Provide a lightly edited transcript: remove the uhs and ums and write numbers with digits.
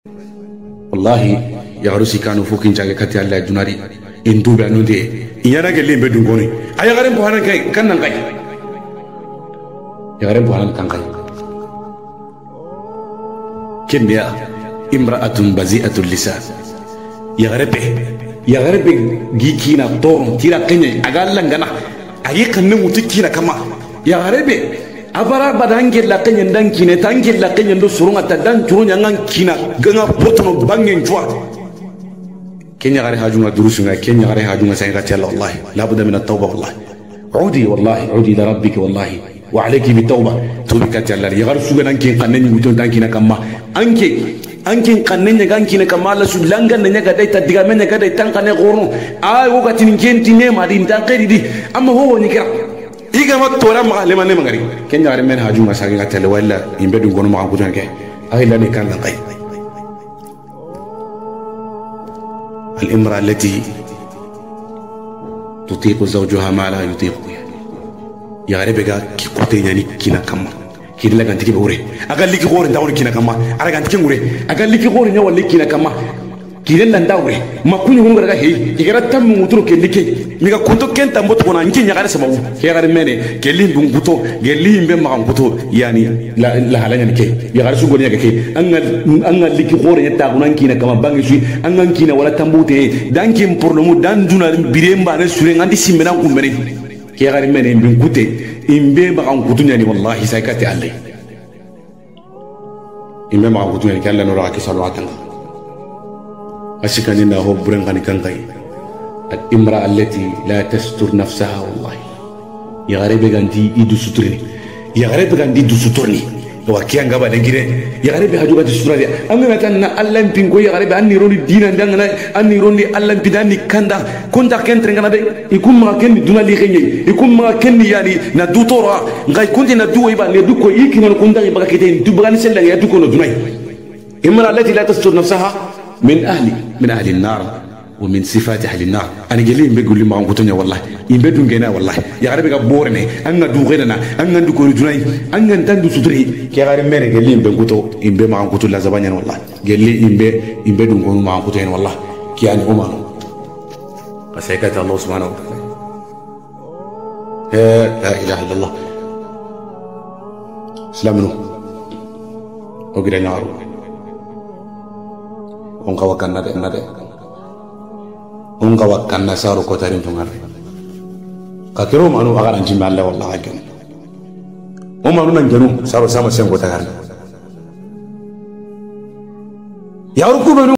wallahi ya harusi kanu fukin jage kati Allah junari indu be anude iyana gelle be dungoni aya garen bo hanan kai kan nan kai ya garen bo hanan kan kai kenya imra'atun bazi'atul lisan ya garebe gikina toron tira kenya agallan gana ayi kanne mutukina kama ya garebe abara badange la kenya ndankine tange la kenya ndo surunga tadan turunya ngankina ganga potono bangen jwa kenya gare hajunga durusunga kenya gare hajunga sayga tella wallahi la budda min at-tawba wallahi عودي الى ربك والله وعليك بالتوبه توبك تلا يا غير سوغن انكي قنن مutun tankina kama anke qannenya gankina kama la sulanga nanya gadai tadiga menya gadai tankane gorno ay wogati ngenti ne madi ntankeri di amma ho woni kira iga ma tora ma le manne magari kenya gare men haju masagi gatele wala imbedu gono ma gudan ke ay la ne kan ngai الامراه التي تطيق زوجها ما لا يطيق يا غريب غا كي كوتي ني كينا كما كي لا غانتي بوري اغال لي كي غور نداور كينا كما ارا غانتي غوري اغال لي كي غور ني ولا كينا كما كي لا نداور ما كوني غون غا هي يغرا تام موترو كي ليكي ميغا كونتو كنتا مبوت كونا نكي ني غاري سباو كي غاري ميني كي لي بونغوتو كي لي مبي ما غوتو يعني لا لا ني كي يا غاري سوغو ني كي ان لي كي غور ني تاغو نان كينا كما بانغي سوي ان كينا ولا تامبوتي دانكي بروبليم دان دونا بيريمبا ne sure ngandi simbena ko mene ke gari mene mbin kute imbe ba kan kutunya ni wallahi sai kati alle imbe ma kutunya ni kala no ra ki salawatan ashikani na ho buren kan kan kai al imra allati la tastur nafsaha wallahi ya gari be ganti idu suturni ya gari be ganti idu suturni wa kianga ba dengire ya gari be hajuga suturni amina tan allah pingo ya gari be anni roni dina ndangana anni roni allah bidani kanda kunta kentre ngana be ikum ma ken duna li xenye ikum ma ken yani na du tora ngai kunti na du iba le du ko ikino kunta iba kete du bagani sella ya du ko no dunai imra allati la tastur nafsaha min ahli an-nar wa min sifat ahli an-nar ani gele be gulli ma ngutonya wallahi imbe dungena wallahi ya gari be ga borne anga du gena anga du ko dunai anga tandu sutri ke gari mere gele imbe nguto imbe ma nguto la zabanya wallahi gele imbe dungo ma nguto en wallahi kiani umano فسيكت الله سبحانه وتعالى لا اله الا الله اسلامنا وغير نار اونغا وكنا نده اونغا وكنا سارو كوتارين تونغار كاكرو مانو اغان جيم الله والله اجن ومانو نانجنو سارو سما سين كوتار يا ركوبنو